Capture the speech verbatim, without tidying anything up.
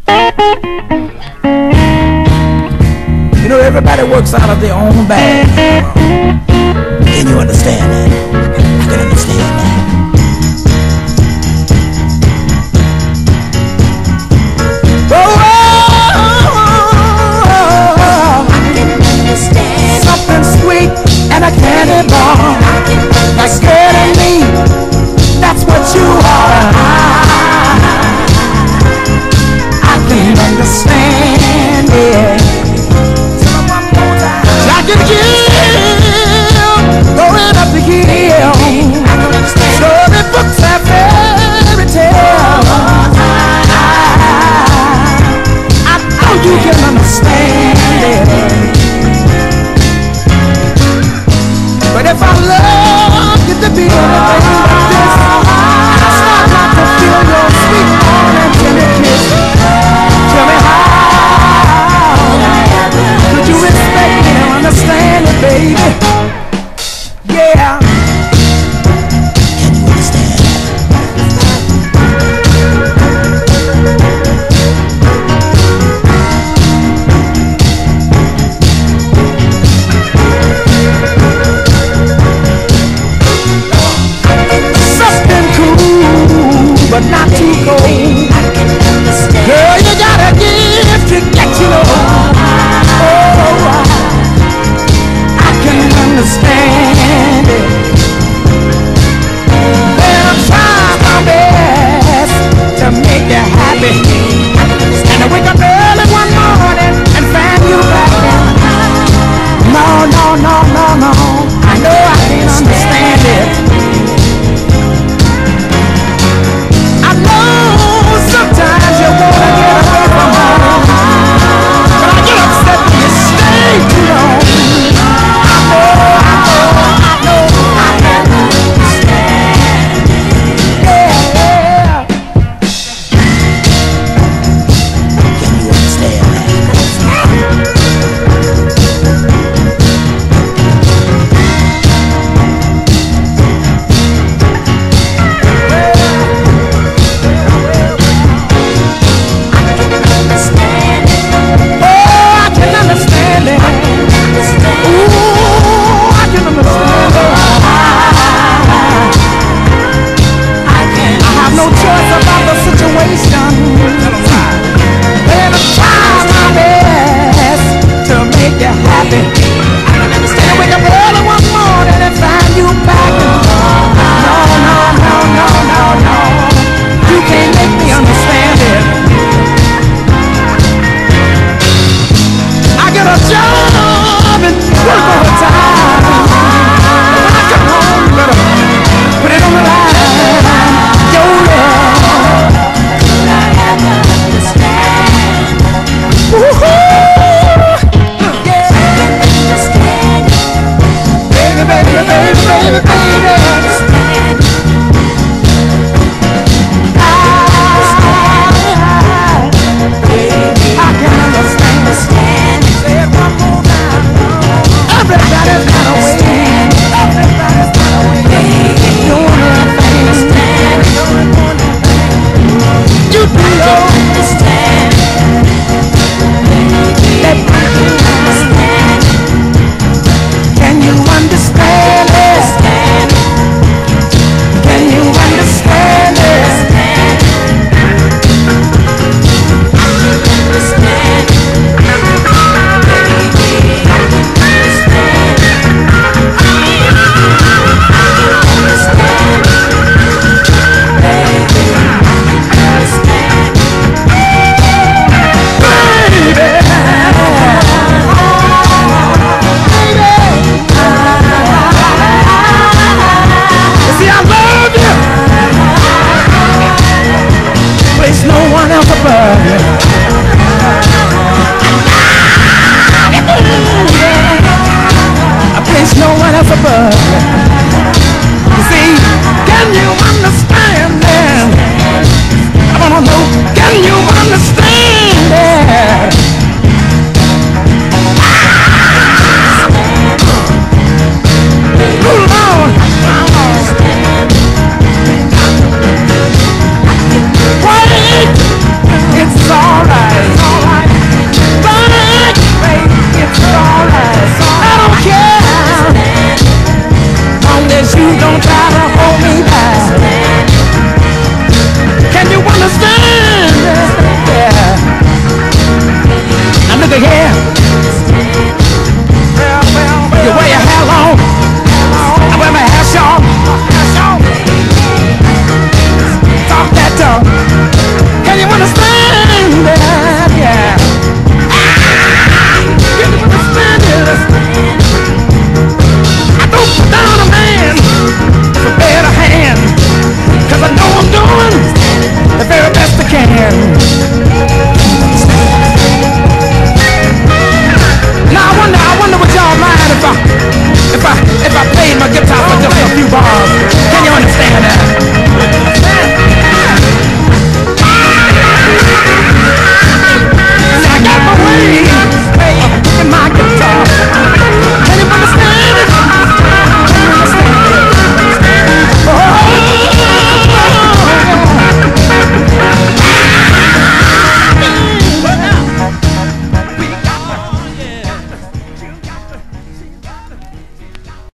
You know, everybody works out of their own bag. Can you understand that? I can understand that. Oh, oh, oh, oh. I can understand something sweet and a candy bar. Like scared of me, that's what you are. I can understand it. I can give, going up the hill. Story books and fairy tales. I know you can understand it. But if I love you to be anything but this, I start not to feel your sweet warm and tender kiss. Tell me how could you respect me and understand it, baby? Yeah. Can you understand? Something cool, but not too cold. Girl, you gotta give to get you know. Oh, I can understand it. Well, I'm trying my best to make you happy, and I wake up early one morning and find you back there. No, no, no, no, no. I know I can't understand it. I know sometimes you wanna get away from home, but I get upset when you stay too long. I know, I know, I know I can understand. Yeah. Can you understand that? It's all guitar for just a few bars. Can you understand that?